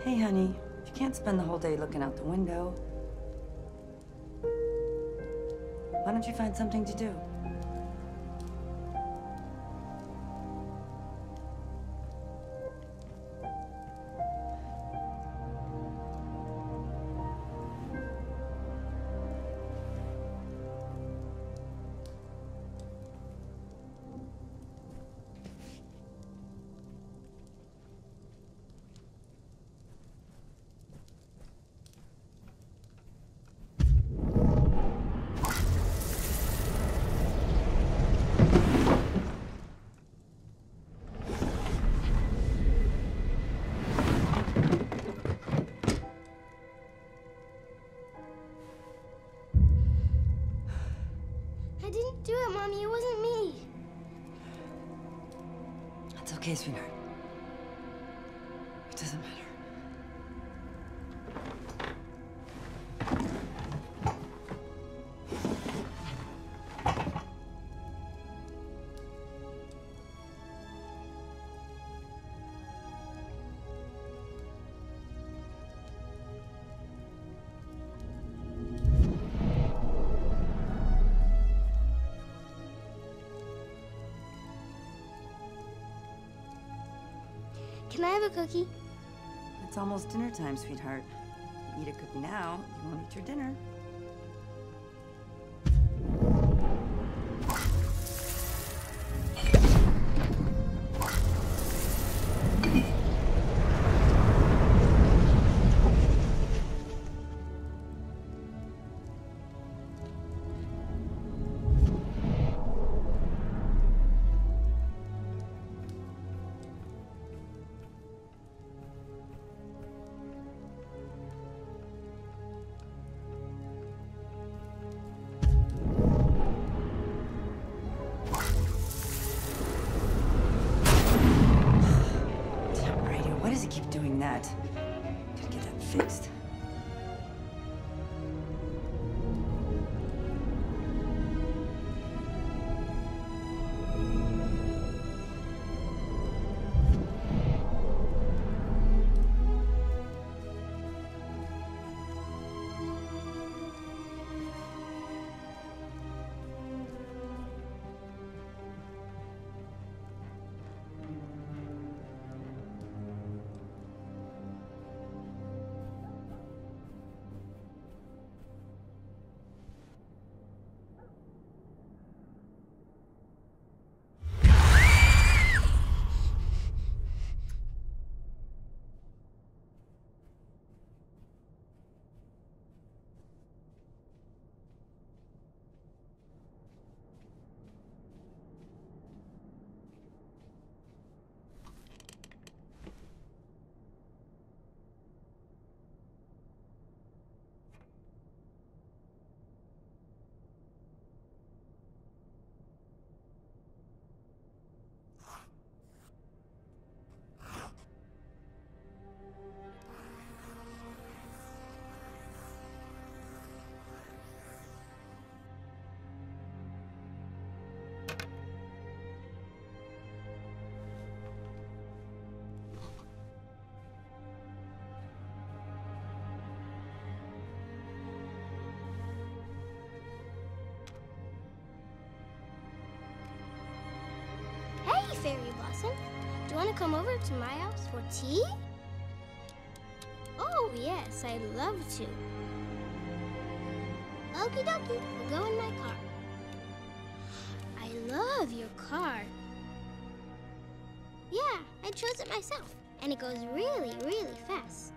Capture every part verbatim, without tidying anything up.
Hey, honey, you can't spend the whole day looking out the window. Why don't you find something to do? I didn't do it, Mommy. It wasn't me. It's okay, sweetheart. It doesn't matter. Can I have a cookie? It's almost dinner time, sweetheart. Eat a cookie now, you won't eat your dinner. Why does he keep doing that? Gotta get that fixed. Hey, Fairy Blossom. Do you want to come over to my house for tea? Oh, yes, I'd love to. Okie dokie, we'll go in my car. I love your car. Yeah, I chose it myself, and it goes really, really fast.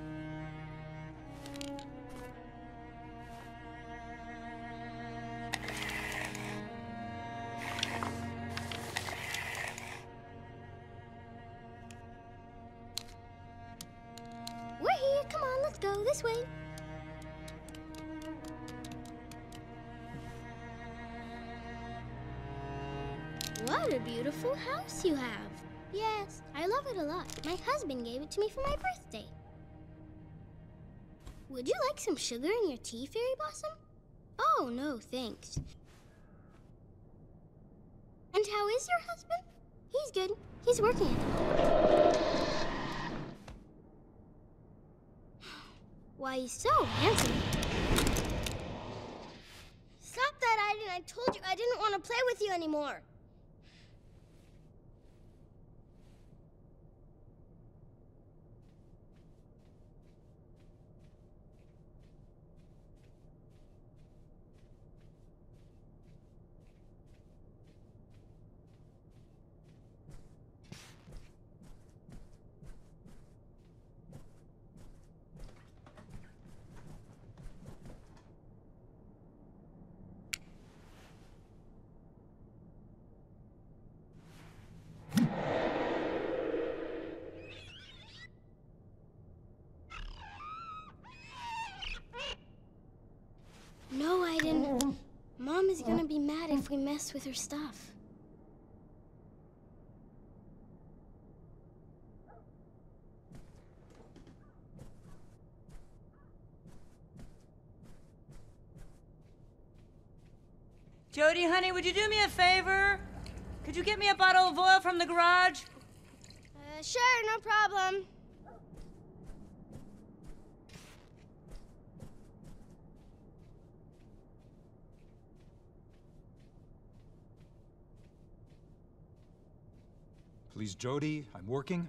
We're here. Come on, let's go this way. What a beautiful house you have. Yes, I love it a lot. My husband gave it to me for my birthday. Would you like some sugar in your tea, Fairy Blossom? Oh, no, thanks. And how is your husband? He's good. He's working at the moment. why he's so handsome. Stop that, Aiden. I told you I didn't want to play with you anymore. No, Aiden. Mom is gonna be mad if we mess with her stuff. Jody, honey, would you do me a favor? Could you get me a bottle of oil from the garage? Uh, sure, no problem. Please, Jody, I'm working.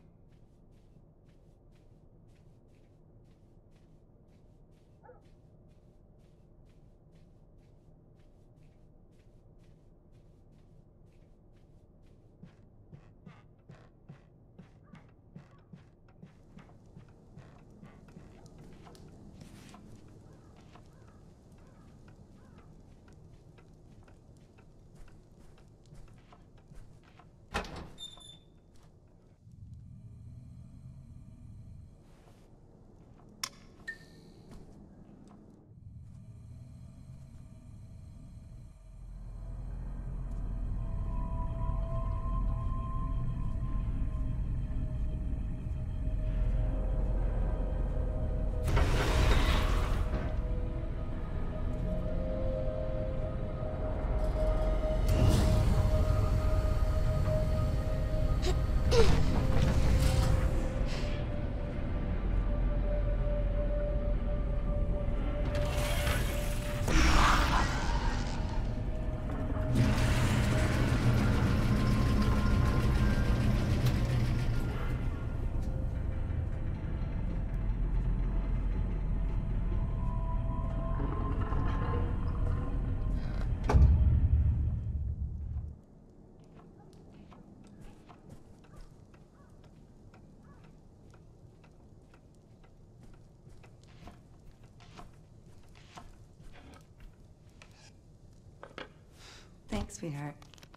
Thanks, sweetheart.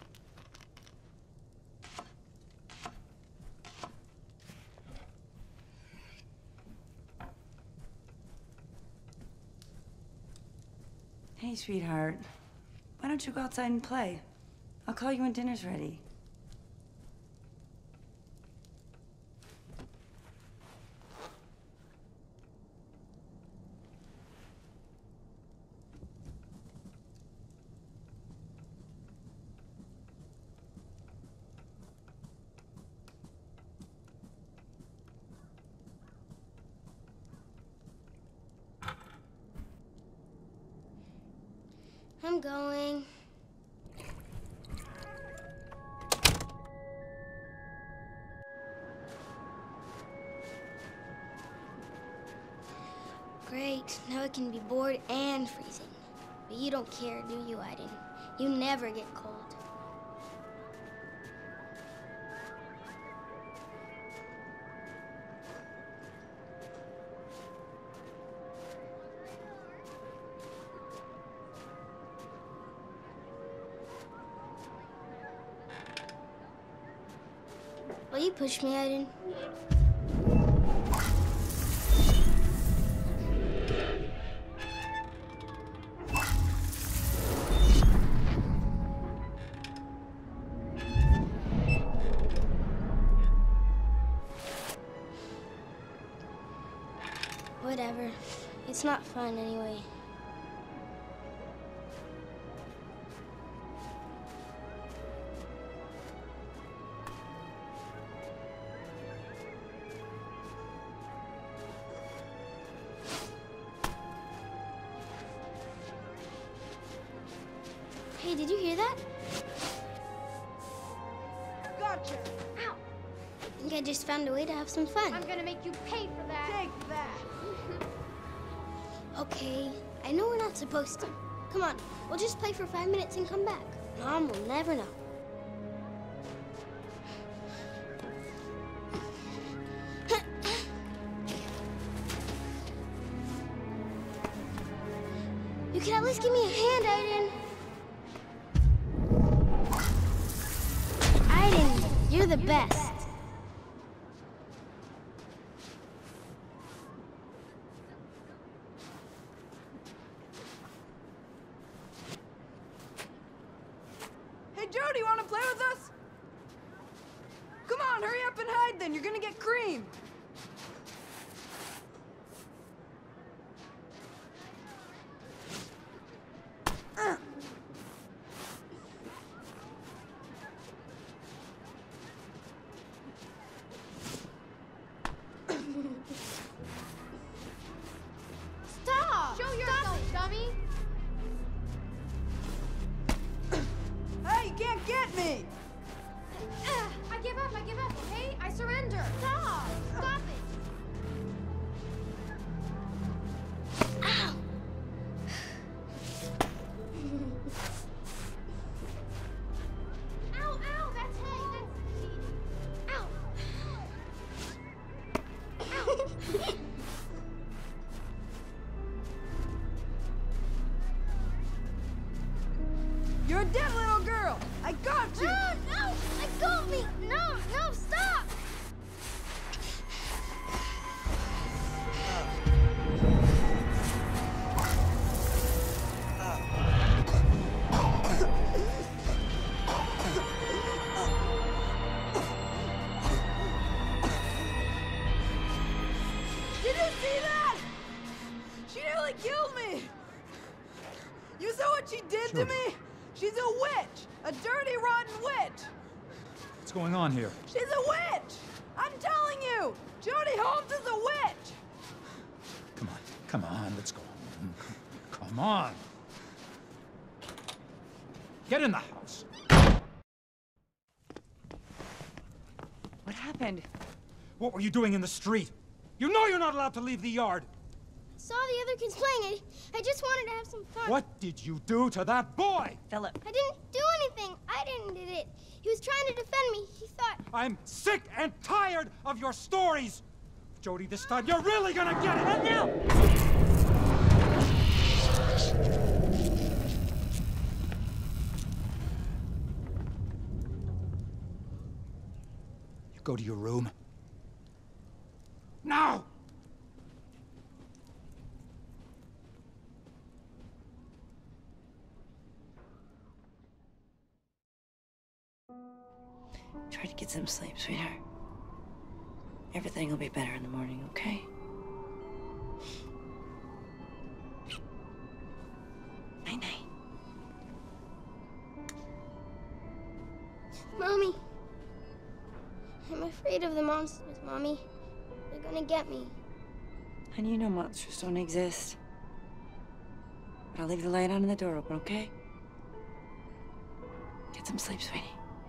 Hey, sweetheart. Why don't you go outside and play? I'll call you when dinner's ready. I'm going. Great. Now it can be bored and freezing. But you don't care, do you, Aiden? You never get cold. Will you push me, Aiden? Whatever. It's not fun anyway. Hey, did you hear that? Gotcha! Ow! I think I just found a way to have some fun. I'm gonna make you pay for that! Take that! Okay, I know we're not supposed to. Come on, we'll just play for five minutes and come back. Mom will never know. You can at least give me a hand, Aiden. Aiden, you're the best. Hey, Jody, wanna play with us? Come on, hurry up and hide then. You're gonna get creamed. Uh. Stop! Show yourself, dummy! Hey, you can't get me! I give up, I give up, okay? I surrender! Stop! Stop it! Ow! Ow, ow, that's hay, that's... Ow! Ow! You're a dead little girl! I got you! No, no! Let go of me! No, no, stop! Did you see that? She nearly killed me! You saw what she did to Jody. me? She's a witch! A dirty, rotten witch! What's going on here? She's a witch! I'm telling you! Jody Holmes is a witch! Come on, come on, let's go. Come on. Get in the house. What happened? What were you doing in the street? You know you're not allowed to leave the yard. Saw the other kids playing. I, I just wanted to have some fun. What did you do to that boy? Philip. I didn't do anything. I didn't did it. He was trying to defend me. He thought... I'm sick and tired of your stories. Jody, this time you're really gonna get it. No! You go to your room. Now! Try to get some sleep, sweetheart. Everything will be better in the morning, okay? Night-night. Mommy. I'm afraid of the monsters, Mommy. They're gonna get me. And you know monsters don't exist. But I'll leave the light on and the door open, okay? Get some sleep, sweetie.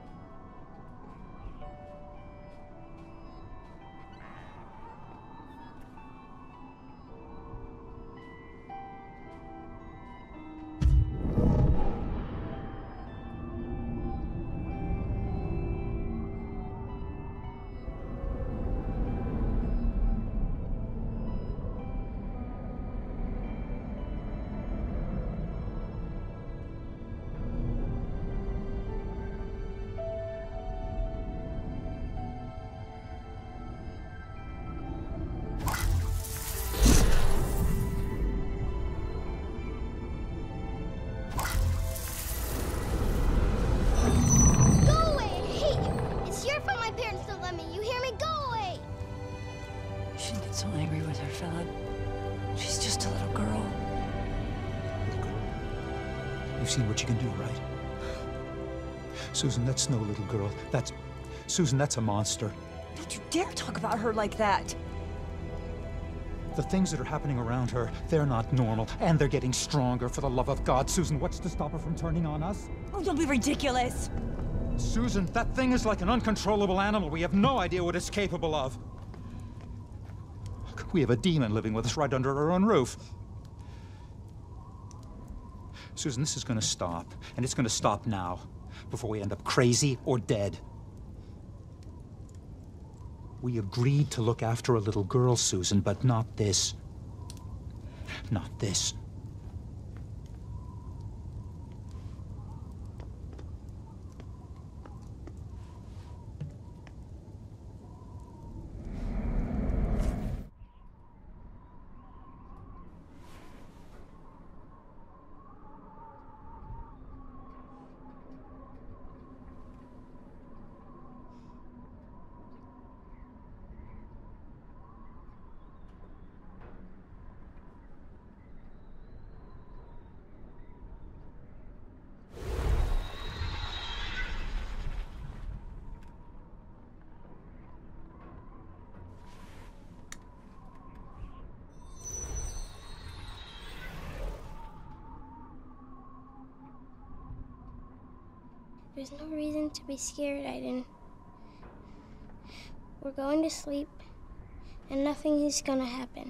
So angry with her, Philip. She's just a little girl. Little girl. You've seen what you can do, right? Susan, that's no little girl. That's... Susan, that's a monster. Don't you dare talk about her like that. The things that are happening around her, they're not normal, and they're getting stronger. For the love of God, Susan, what's to stop her from turning on us? Oh, don't be ridiculous. Susan, that thing is like an uncontrollable animal. We have no idea what it's capable of. Look, we have a demon living with us right under our own roof. Susan, this is gonna stop, and it's gonna stop now, before we end up crazy or dead. We agreed to look after a little girl, Susan, but not this. Not this. There's no reason to be scared, Aiden. We're going to sleep, and nothing is gonna happen.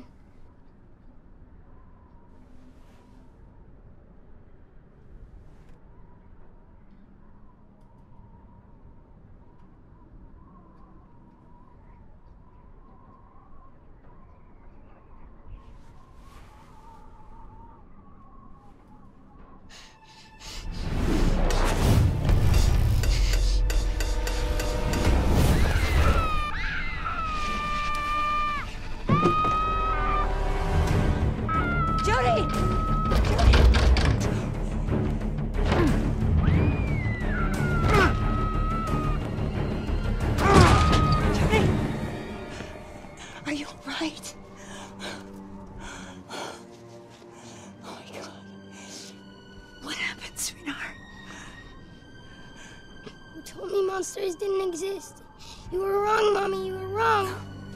Monsters didn't exist. You were wrong, Mommy. You were wrong.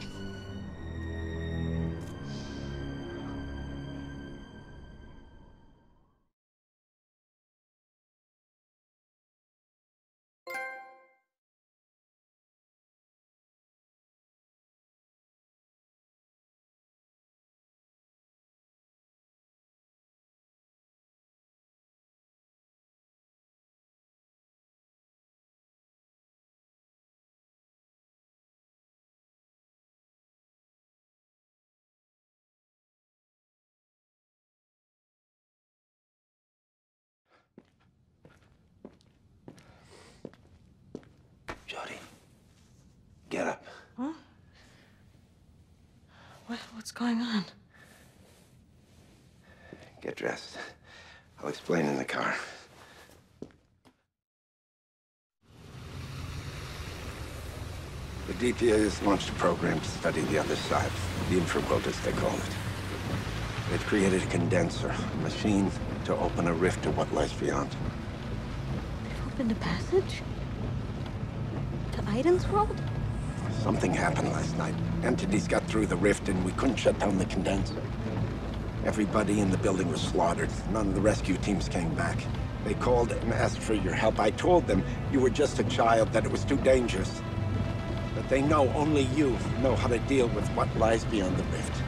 Jody, get up. Huh? What, what's going on? Get dressed. I'll explain in the car. The D P A has launched a program to study the other side, the infraworld as they call it. They've created a condenser, a machine to open a rift to what lies beyond. They've opened a passage? To Aiden's world? Something happened last night. Entities got through the rift and we couldn't shut down the condenser. Everybody in the building was slaughtered. None of the rescue teams came back. They called and asked for your help. I told them you were just a child, that it was too dangerous. But they know only you know how to deal with what lies beyond the rift.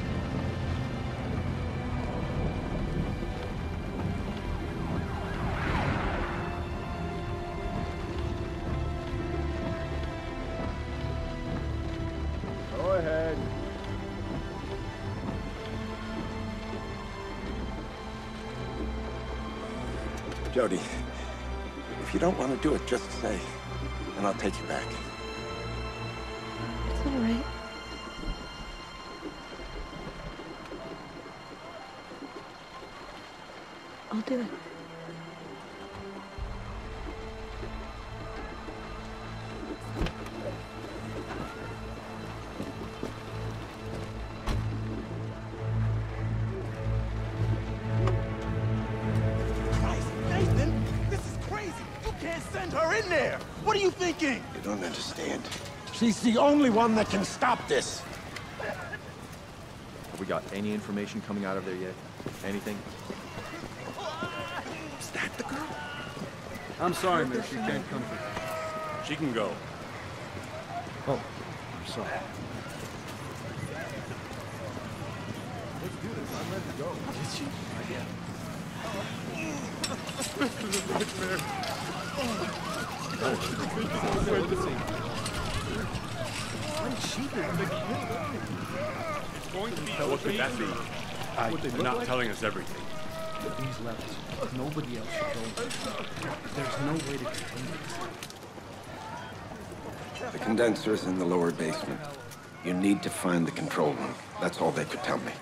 Go ahead. Jody, if you don't want to do it, just say, and I'll take you back. It's all right. I'll do it. Nathan, this is crazy. You can't send her in there. What are you thinking? You don't understand. She's the only one that can stop this. we got any information coming out of there yet? Anything? Is that the girl? I'm sorry, miss. She can't come through. She can go. Oh, I'm sorry. Let's do this. I'm ready to go. Is she? I guess. Going to be what could that be? I, They're not telling us everything. These levels, nobody else should go. There's no way to contain this. The condenser's in the lower basement. You need to find the control room. That's all they could tell me.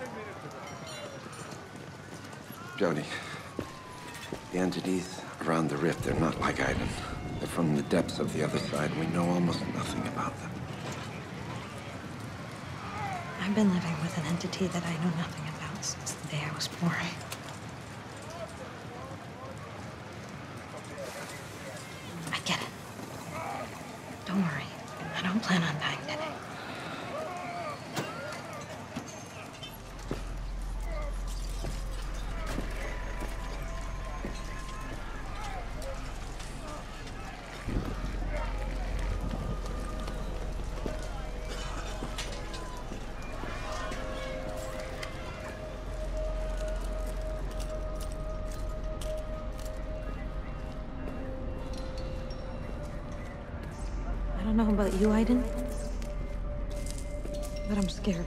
Jody, the entities around the rift, they're not like Aiden. They're from the depths of the other side. We know almost nothing about them. I've been living with an entity that I know nothing about since the day I was born. I get it. Don't worry. I don't plan on dying today. I don't know about you, Aiden, but I'm scared.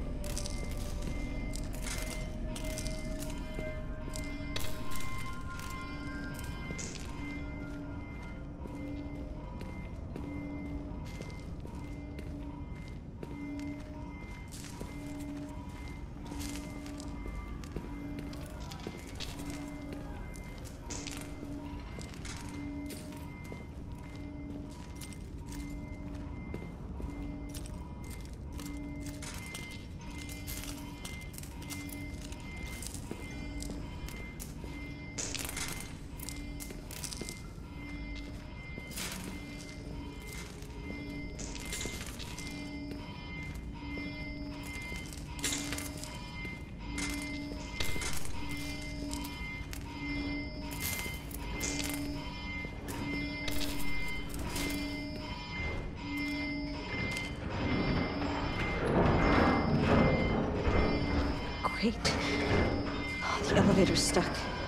Great. Oh, the elevator's stuck.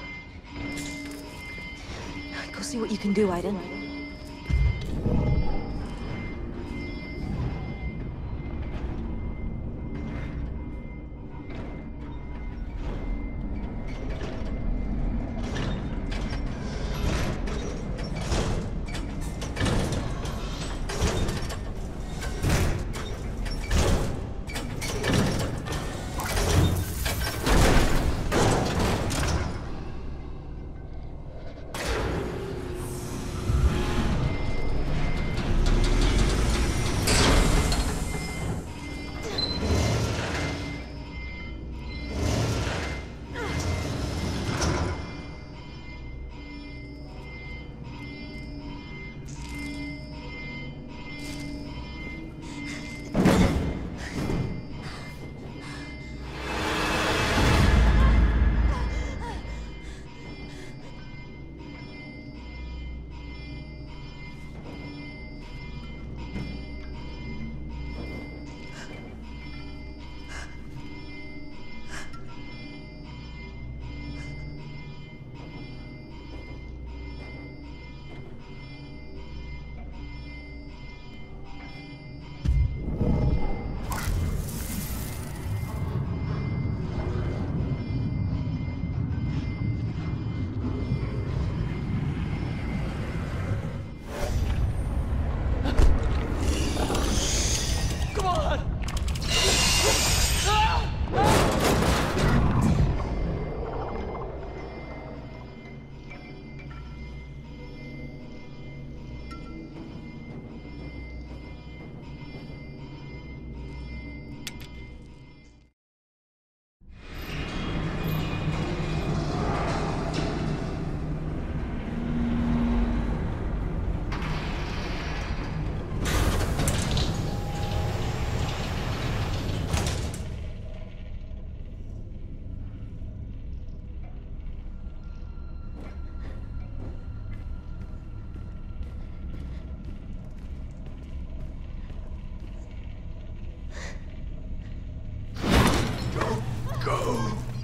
Go see what you can do, Aiden.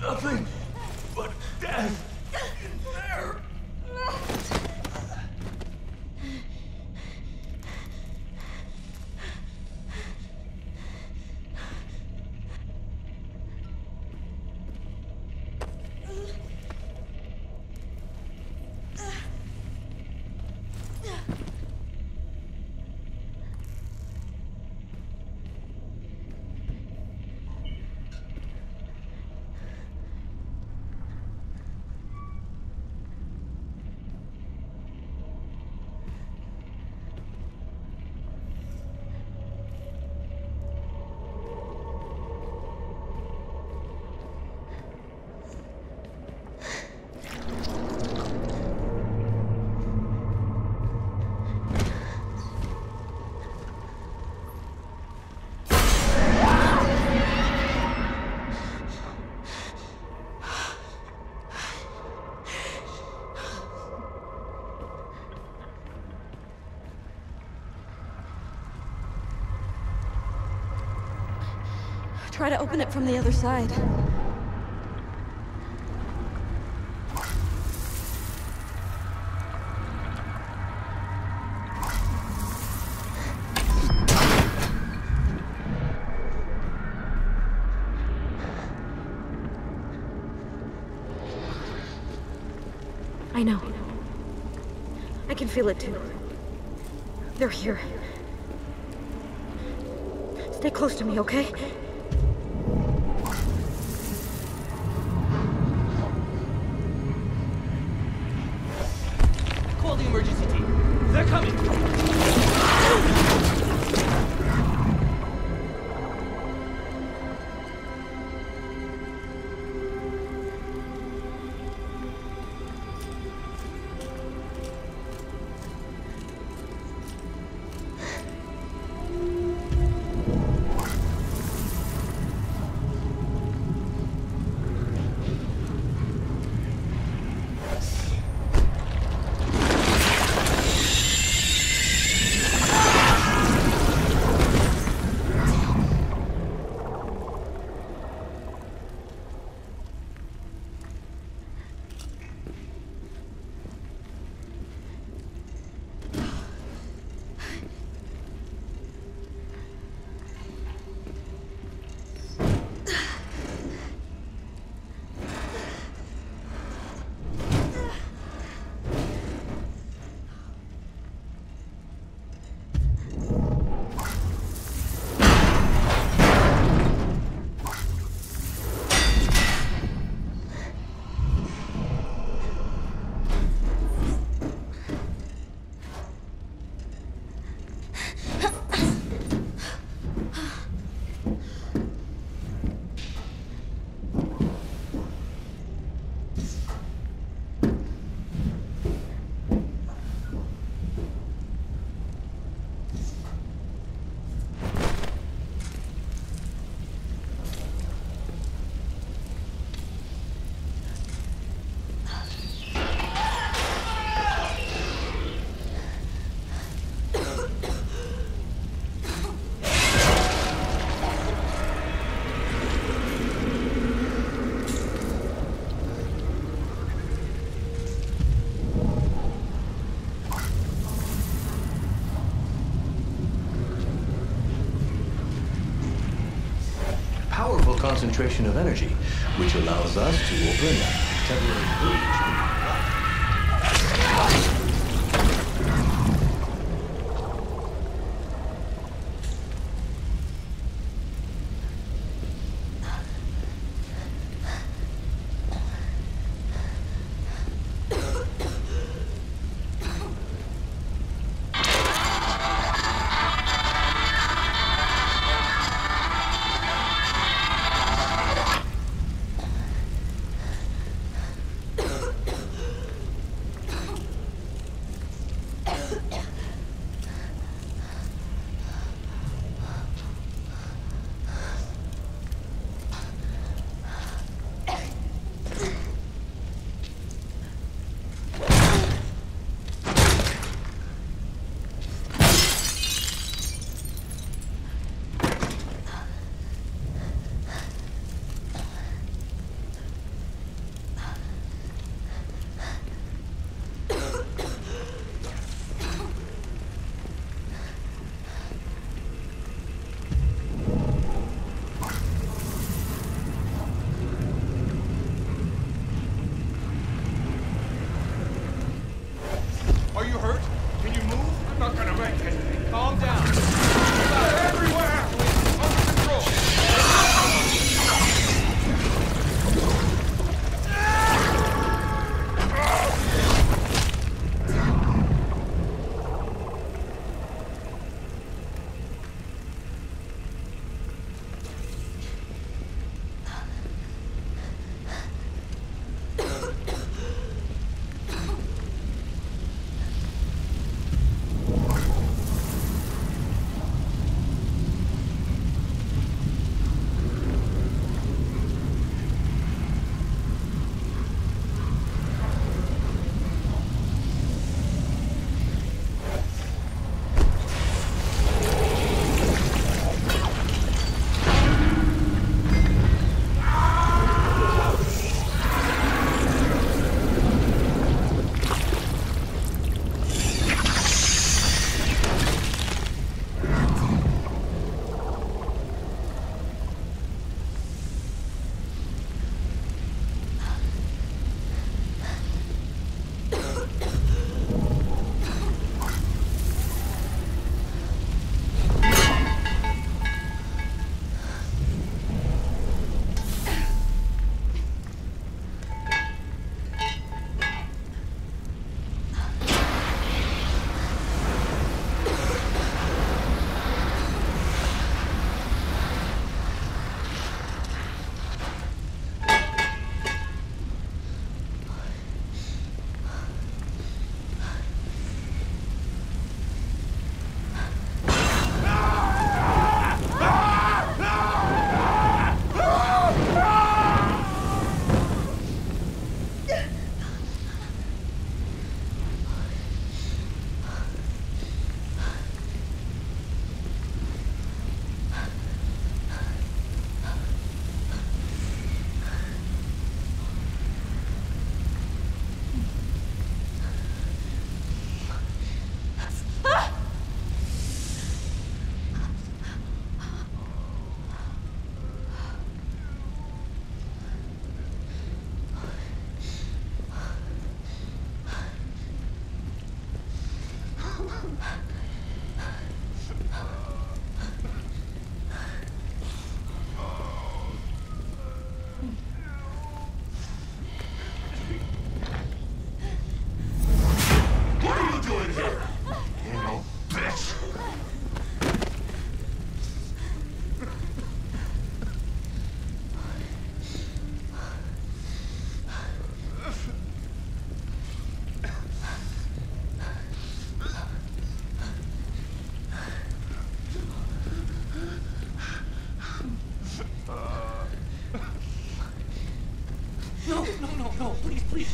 nothing but death in there. Try to open it from the other side. I know. I can feel it too. They're here. Stay close to me, okay? Call the emergency team. They're coming. Concentration of energy, which allows us to open a temporary breach.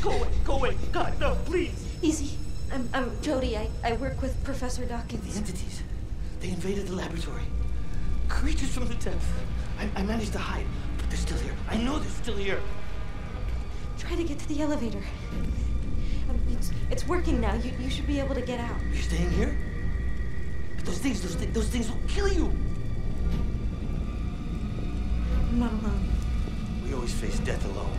Go away, go away. God, no, please. Easy. I'm, I'm Jody. I, I work with Professor Dawkins. The entities, they invaded the laboratory. Creatures from the depths. I, I managed to hide, but they're still here. I know they're still here. Try to get to the elevator. Um, it's, it's working now. You, you should be able to get out. You're staying here? But those things, those, thi- those things will kill you. I'm not alone. We always face death alone.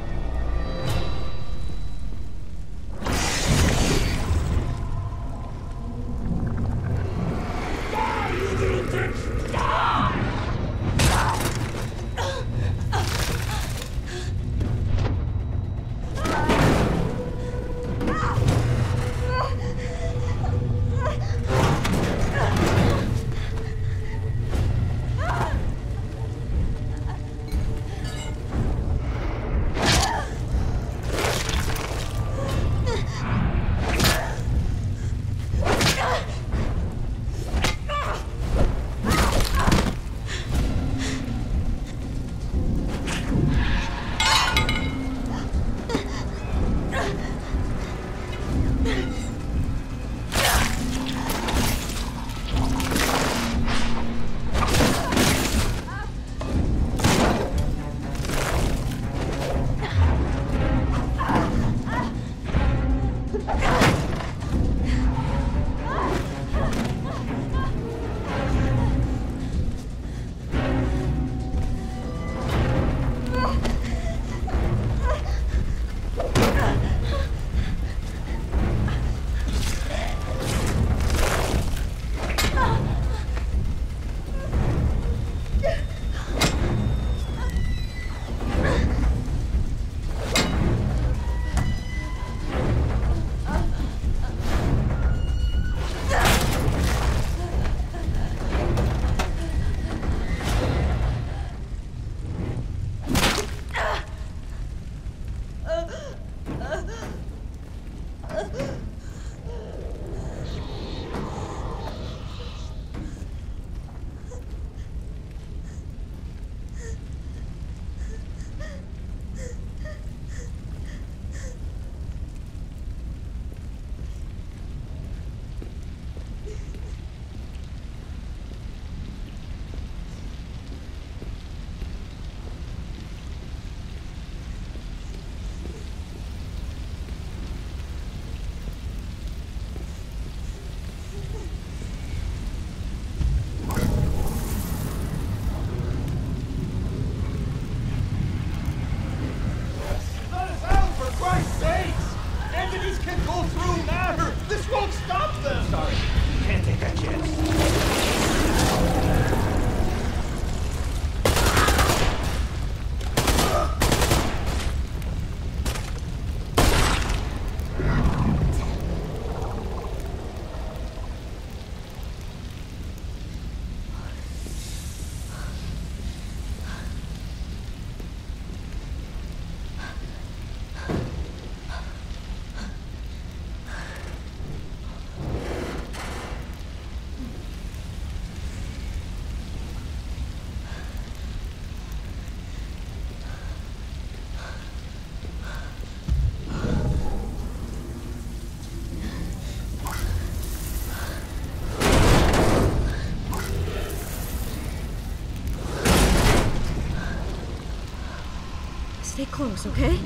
Stay close, okay?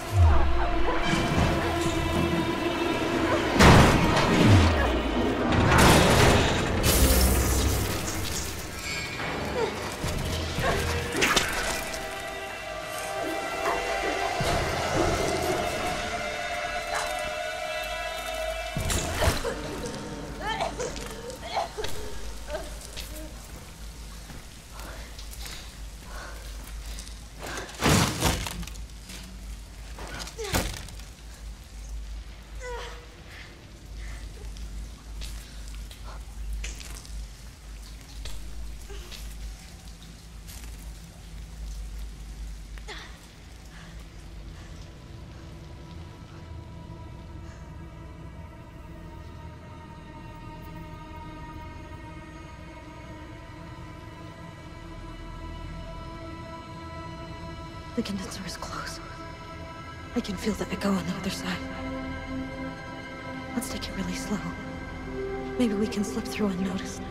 Ah! The condenser is close. I can feel the echo on the other side. Let's take it really slow. Maybe we can slip through unnoticed.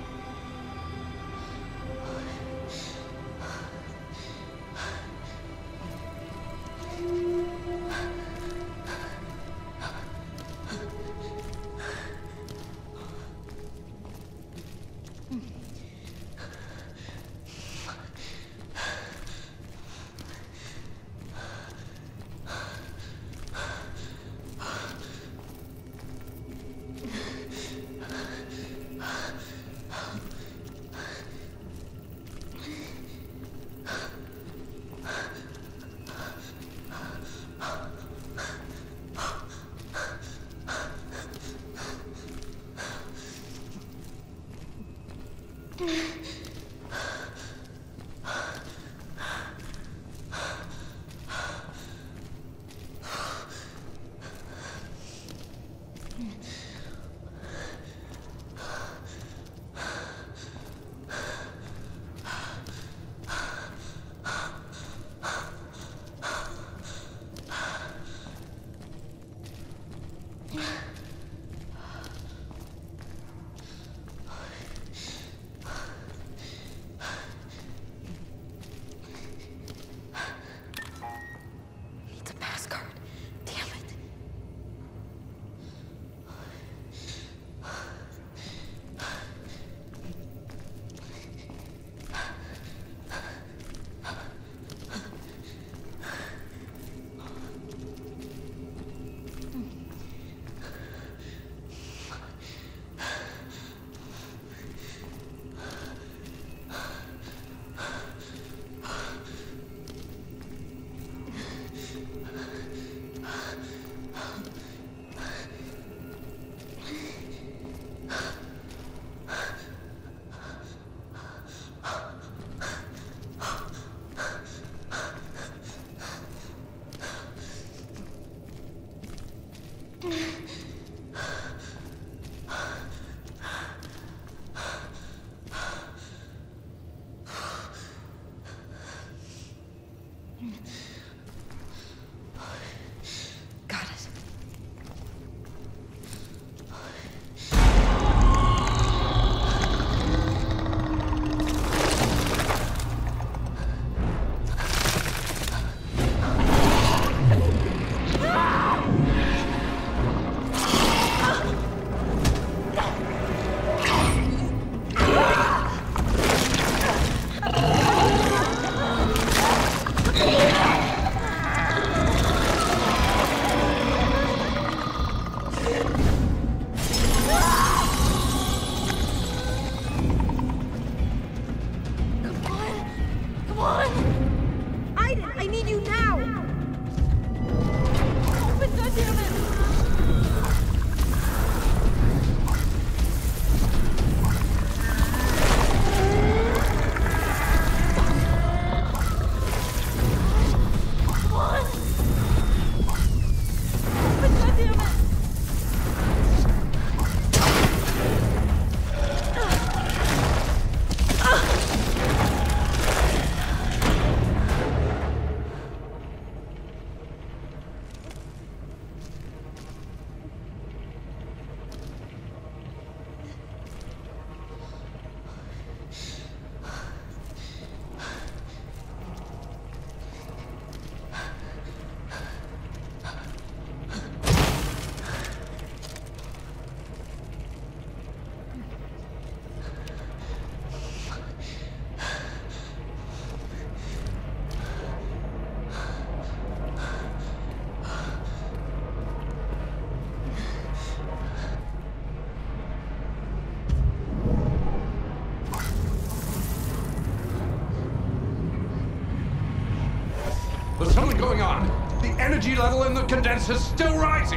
There's something going on. The energy level in the condenser's still rising.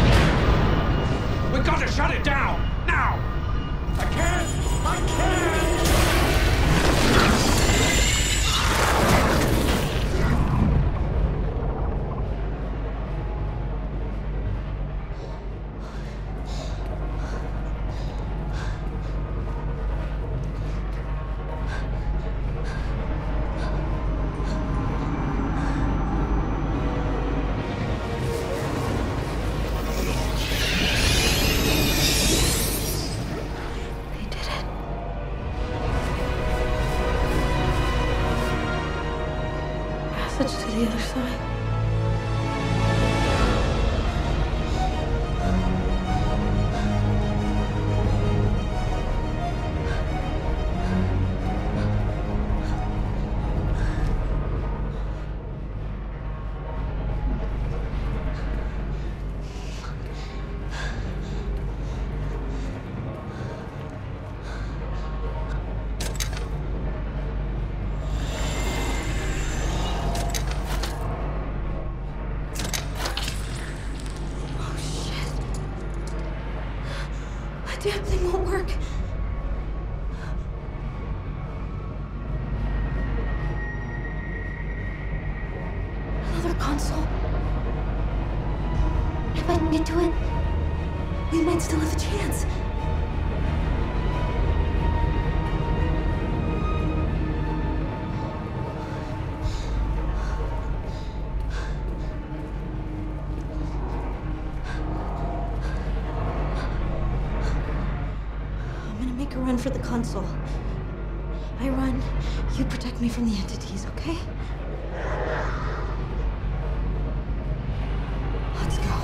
We've got to shut it down, now! I can't! I can't! goddamn thing won't work. Another console. If I can get to it, we might still have a chance. Run for the console. I run, you protect me from the entities, okay? Let's go.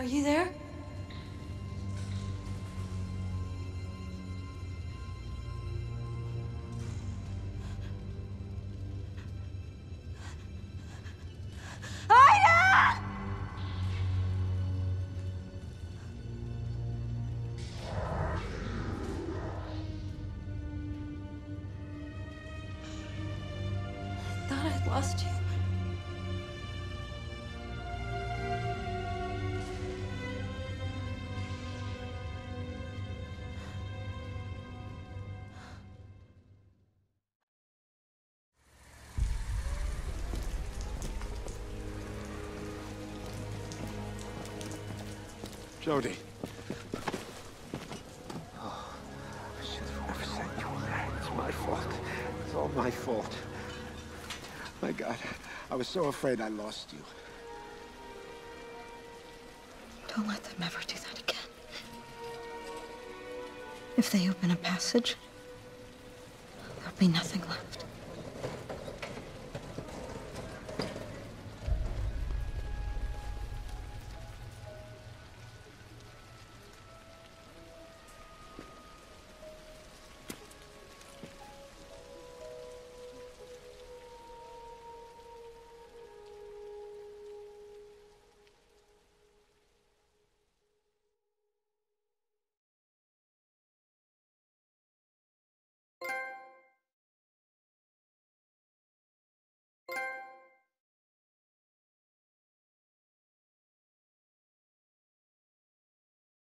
you there? Ida! I thought I'd lost you. Jody. Oh, I should have never sent you there. It's my fault. It's all my fault. My God, I was so afraid I lost you. Don't let them ever do that again. If they open a passage, there'll be nothing left.